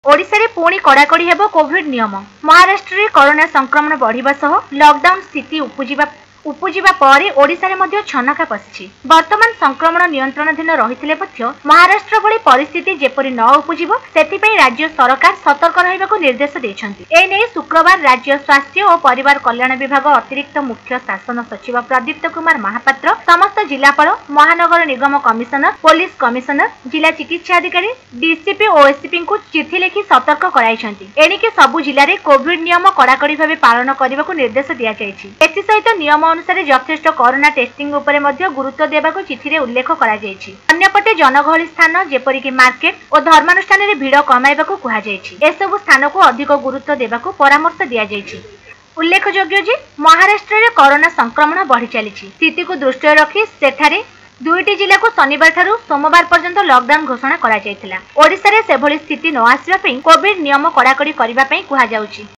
ओडिशा रे पुणी कड़ाकड़ी हेबो कोविड नियम। महाराष्ट्र रे कोरोना संक्रमण बढ़िबा सह लॉकडाउन स्थिति उपुजिबा परे ओडिशा रे मध्य छनका पसिछि। वर्तमान संक्रमण नियंत्रणाधीन रहिथिले मध्य महाराष्ट्र भली परिस्थिति जेपरि न उपुजिबो सेथिपई राज्य सरकार सतर्क रहिबाकू निर्देश दैछन्ति। ए नै शुक्रवार राज्य स्वास्थ्य और परिवार कल्याण विभाग अतिरिक्त मुख्य शासन सचिव प्रदीप्त कुमार महापात्र समस्त जिलापाल, महानगर निगम कमिशनर, पुलिस कमिशनर, जिला चिकित्सा अधिकारी, डीसीपी और एसपी को चिठी लिखि सतर्क कराइछन्ति। एनिके सबु जिल्ला रे कोविड नियम कड़ाकड़ी भाबे पालन करबाकू निर्देश दिया जायछि। एथि सहित नियम अनुसार यथेष्ट कोरोना टेस्टिंग उपरे मध्य गुरुत्व देबाकू चिठीरे उल्लेख करा जायछि। अन्यपटे जनगहली स्थान जेपरिक मार्केट और धर्मानुष्ठान रे भीड़ कमाइबाकू कुहा जायछि। एसबु स्थान को अधिक गुरुत्व देबाकू परामर्श दिया जायछि। उल्लेखयोग्य जे महाराष्ट्र रे कोरोना संक्रमण बढ़ी चलीछि। स्थिति को दृष्टि रखी सेठारे दुईटी जिला को शनिवार ठारू सोमवार पर्यंत लॉकडाउन घोषणा करा जायतिला। ओडिशा रे सेभली स्थिति न आसीबा पई कोविड नियम कड़ाकड़ी करबा पई कुहा जाउछि।